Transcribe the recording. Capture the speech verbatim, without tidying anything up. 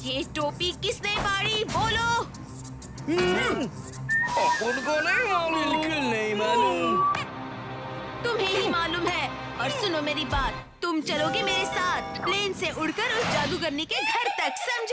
ये टोपी किसने फाड़ी, बोलो। अपन को नहीं मालूम। बिल्कुल नहीं मालूम। तुम्हें ही मालूम है। और सुनो मेरी बात, तुम चलोगे मेरे साथ प्लेन से उड़कर उस जादूगरनी के घर तक, समझे?